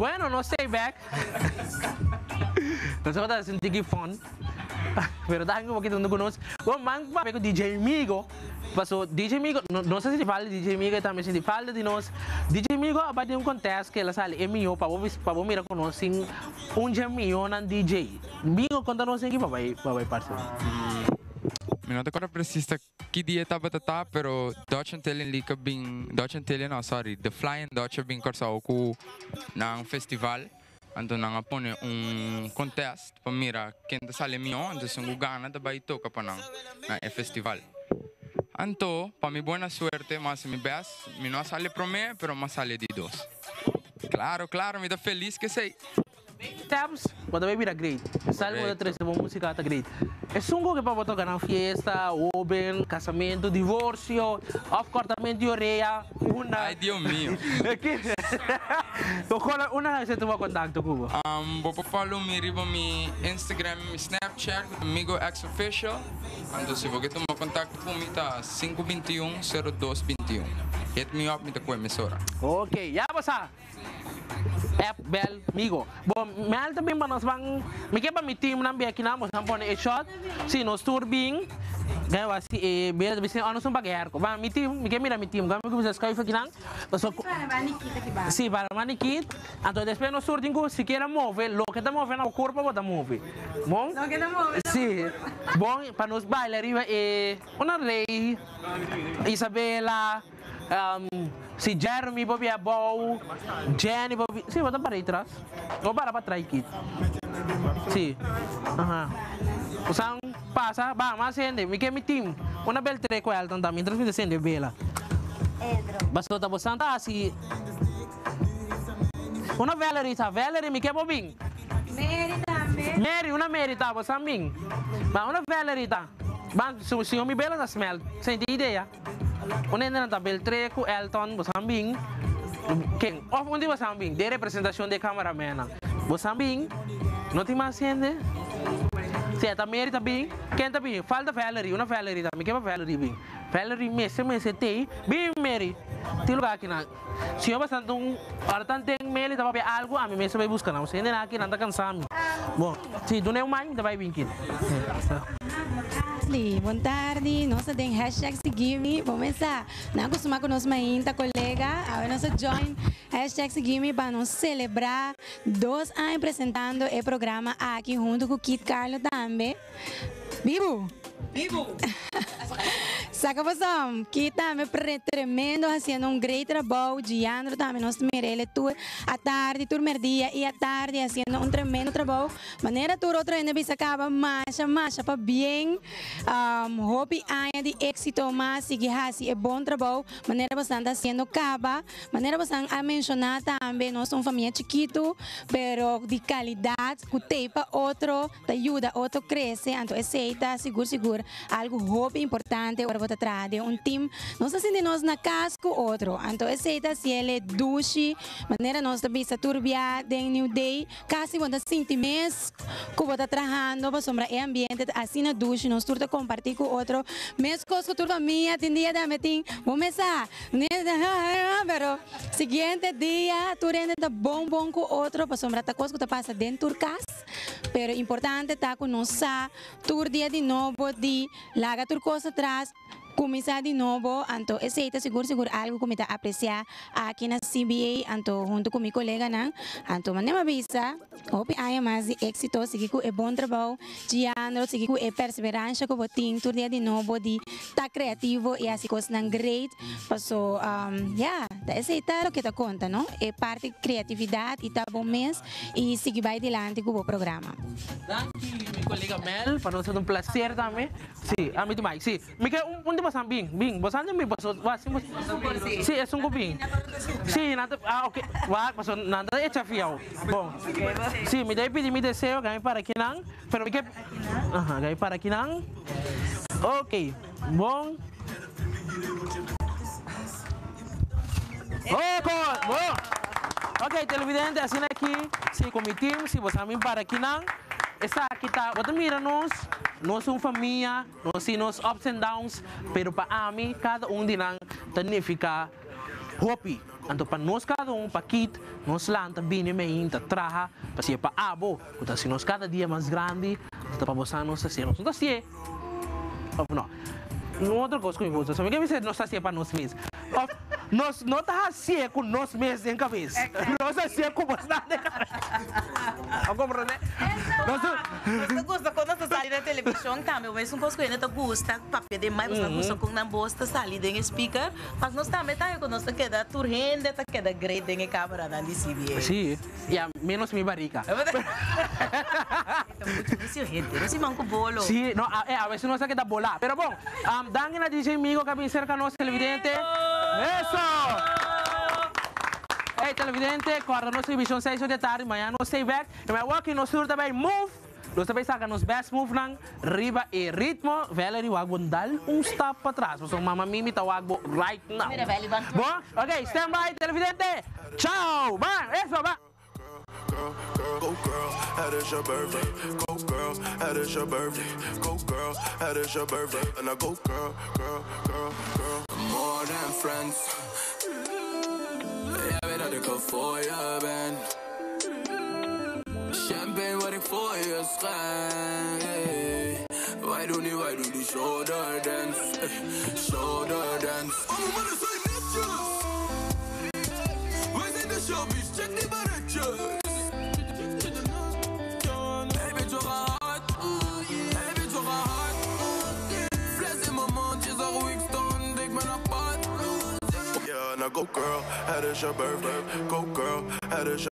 Bueno, no stay back. Nosotros estamos sentindo fun. Pero dahil ko bakit não conosco. Bom, man, papi ko DJ Migo. Passou DJ Migo, não sei se fala de DJ Migo também se fala de nós. DJ Migo abate contest que ela sale MIO para vos mirar conosco MIO na DJ. Migo conta-nos aqui papai parceiro. Mi non ricordo precisa che dia estava tata, pero Dutch Antillian Lika bing Dutch Antillian, no sorry, The Flying Dutch bing corsa ku nang festival. Anto nang pone contest para mira quem sale MIO, anto sung gana da baito ka pa na festival. Anto, para mi buena suerte, mas mi best, mi no sale pro me, pero mas sale de dos. Claro, me dá feliz que sei. Tabs, pode ver vira great. Salmo de três, boa música tá great. É sungo que para botar na festa, open, casamento, divórcio, cortamento de orelha, uma. Ai, Deus meu. Una vez tu vai contato com vou follow me riba mi Instagram, mi Snapchat, amigo X Official. Então se você tomar contato comigo tá 521-0221. Hit me up, me tá com a emissora. Ok, já passa. App Bell Migo. Bom, mal também para nós vamos, me quer para mi team nambe aqui na moça pone a shot. Se nós turbing, ganha assim, bela de ser anos pagar. Vamos mi team, me quer mirar mi team, vamos começar a escrever aqui não. Sim, para manikit. Então depois nós turbing se quer mover, lo que tá movendo o corpo pode mover. Bom? Lo que tá movendo. Sim. Bom, para nós bailar arriba uma rei, Isabela. Si Jeremy Bobby Bow, Jenny Bobby. Sì, vado para trás. Vou para trás aqui. Sì. Usang passa, ba, mas sende, mi mi team. Una bel tre com ela também, então me sende bela. Basta tá bastante assim. Una Valerie mi quer bobin. Mary também. Mary, una Mary tá bastante. Ba, una Valerie tá. Ba, se eu me bela na smell, sente ideia. Una na tabel 3 com Elton, Bosambing. Quem? Of onde Bosambing? De representação de cameraman. Bosambing, não tem mais gente. Se é Mary também, quem também? Falta Valerie, uma Valerie também. Quem é Valerie bem? Valerie mês tem, bem Mary. Tem lugar aqui na. Se eu bastante hora tanto tem Mary, tá para algo, a mim mesmo vai buscar não. Se ainda aqui não tá cansado. Bom, se tu não é mãe, tá vai vir aqui. Boa tarde, nós temos hashtag Seguime. Vamos começar. Não costuma com nossa mãe, colega. Agora nós join hashtag Seguime para nos celebrar 2 anos apresentando o programa aqui junto com o Kit Carlo também. Vivo! Saca você, que também tremendo, fazendo great trabalho. Giandro também, nós mirele tour à tarde, tour merdia e à tarde, fazendo tremendo trabalho. Maneira tour outra ainda bisa acaba, marcha para bem. Hope aia de êxito, mas sigue assim, é bom trabalho. Maneira bastante fazendo caba. Maneira bastante a mencionar também, nós somos família chiquito, pero de qualidade, que tem para outro, te ajuda, outro cresce, então aceita, seguro, algo hope importante, agora vou atrás de team, nós sentimos na casco outro, então aceita se ele duche, maneira nós também se turbia de new day, quase quando sente mês, que vou trabalhando, para sombra é ambiente, assim na duche, nós turta compartilhar com outro, mês coisas turta minha, tem dia da meeting, vamos começar, pero seguinte dia, tu rende da bom com outro, para sombra tá coisa que passa dentro do casa, pero importante tá com nossa tur dia de novo de larga tur coisa atrás, começar de novo, então aceita seguro algo que me está apreciar aqui na CBA, então junto com meu colega não, então mandei uma visa, hope aí mais de êxito, seguir com o bom trabalho, Giandro, seguir com a perseverança que eu tenho, todo dia de novo de estar criativo e assim coisas não great, passou, tá aceitar o que tá conta, não? É parte de criatividade e tá bom mês e seguir vai adiante com o programa. Danke, meu colega Mel, para nós é prazer também. Sim, a mim também. Sim, me quer basang bing, basang mi baso, si es un bing. Si nada, okay, baso nada é chafiao. Bom, si me dai pedi mi deseo, ganhei para aqui não, pero me quer, ganhei para aqui não. Ok, bom. Bom. Ok, televidente, assim aqui, si com mi team, si basang mi para aqui não. Essa aqui tá, você mira nós somos família, nós temos ups and downs, pero para mim, cada de nós significa hope. Então, para nós cada para kit, nós lá, bem, meio, traja, para ser para abo, então, se nós cada dia mais grande, então, para você não se não está não. Outra coisa que eu vou dizer, sabe que você não está para nós mesmos. Nós não está assim com nós mesmos em cabeça. Nós está assim com você na cabeça. Compreende? Nós gosta quando nós saímos na televisão também, mas não coisa que nós gosta, papel de mais, nós gosta com na bosta sair em speaker, mas nós também tá com nós queda turrende, tá queda grade em câmera na CBA. Sim, e a menos minha barriga. Não se manco bolo. Sim, no, a veces no sé qué da bola. Pero bueno, dan en la DJ amigo que viene cerca de televidente. ¡Eso! Hey, televidente, corre nuestra televisión 6 de tarde, mañana no stay back. Y me voy aquí, nos surta también move. Los también sacan los best move lang, riba y ritmo. Valerie, wag dar un stop para atrás. So, mama Mimi, ta wag right now. Mira, Valerie, van. Bon, okay, stand by, televidente. Ciao, va, eso, va. Go girl, that is your birthday. Go girl, that is your birthday. Go girl, that is your birthday. And I go girl, girl, girl, girl. More than friends. Jag vet att det går för jag vän. Champagne var det för jag skräck. Why do you shoulder dance? Shoulder dance. Oh, what is I natural? Where's in the showbiz? Check the manager. Go girl, that is your birthday. Go girl, that is your